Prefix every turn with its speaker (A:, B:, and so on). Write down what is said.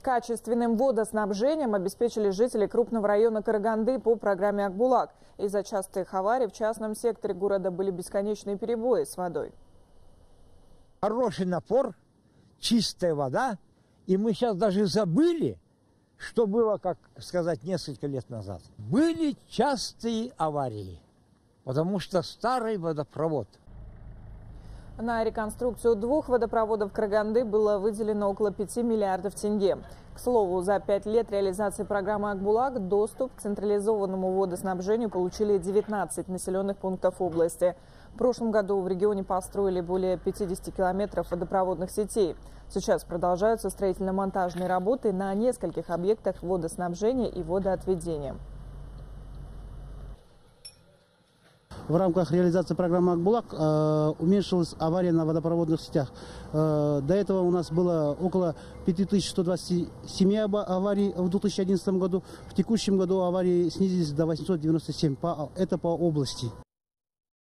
A: Качественным водоснабжением обеспечили жители крупного района Караганды по программе «Акбулак». Из-за частых аварий в частном секторе города были бесконечные перебои с водой.
B: Хороший напор, чистая вода. И мы сейчас даже забыли, что было, как сказать, несколько лет назад. Были частые аварии, потому что старый водопровод.
A: На реконструкцию 2 водопроводов Караганды было выделено около 5 миллиардов тенге. К слову, за 5 лет реализации программы «Акбулак» доступ к централизованному водоснабжению получили 19 населенных пунктов области. В прошлом году в регионе построили более 50 километров водопроводных сетей. Сейчас продолжаются строительно-монтажные работы на нескольких объектах водоснабжения и водоотведения.
C: В рамках реализации программы «Акбулак» уменьшилась авария на водопроводных сетях. До этого у нас было около 5127 аварий в 2011 году. В текущем году аварии снизились до 897. Это по области.